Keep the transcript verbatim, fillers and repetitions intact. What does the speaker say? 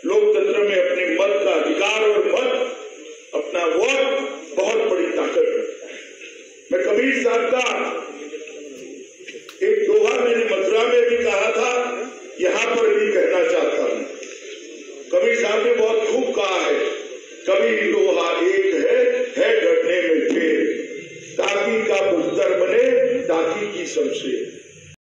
लोकतंत्र में अपने मत का अधिकार और मत, अपना वोट बहुत बड़ी ताकत है। मैं कबीर साहब का एक दोहा मैंने मथुरा में भी कहा था, यहाँ पर भी कहना चाहता हूँ। कबीर साहब ने बहुत खूब कहा है, कबीर दोहा एक है, है गढ़ने में ढेर, ताकि का पुस्तर बने ताकि की शमशेर।